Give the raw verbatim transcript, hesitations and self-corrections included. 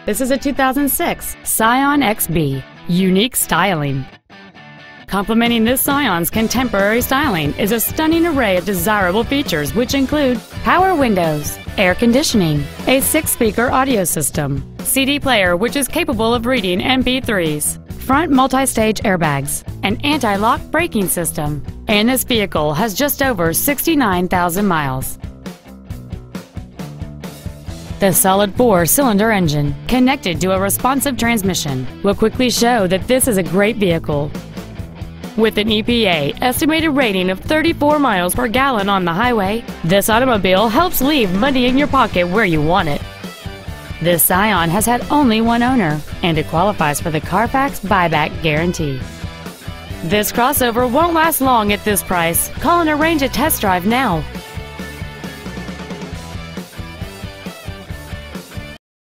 This is a two thousand six Scion X B. Unique styling. Complementing this Scion's contemporary styling is a stunning array of desirable features, which include power windows, air conditioning, a six-speaker audio system, C D player which is capable of reading M P threes, front multi-stage airbags, an anti-lock braking system, and this vehicle has just over sixty-nine thousand miles. The solid four-cylinder engine, connected to a responsive transmission, will quickly show that this is a great vehicle. With an E P A estimated rating of thirty-four miles per gallon on the highway, this automobile helps leave money in your pocket where you want it. This Scion has had only one owner, and it qualifies for the Carfax buyback guarantee. This crossover won't last long at this price. Call and arrange a test drive now.